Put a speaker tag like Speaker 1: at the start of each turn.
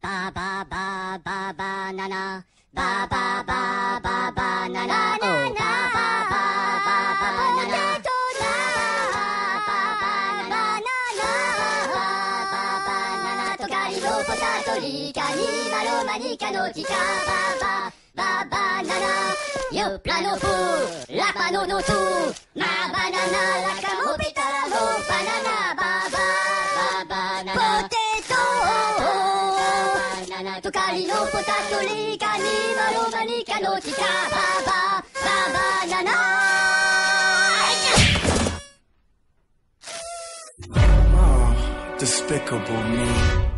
Speaker 1: バババババナナバババババナナバババババナナバババナナトカリのポタトリカニマロマニカのキカババババナナヨプラノプラパノノトマバナナラカモピタラモバナナババババナナポテトバナナトカリのポタトリカニマロマニカのキカババババナナ
Speaker 2: Oh, despicable me.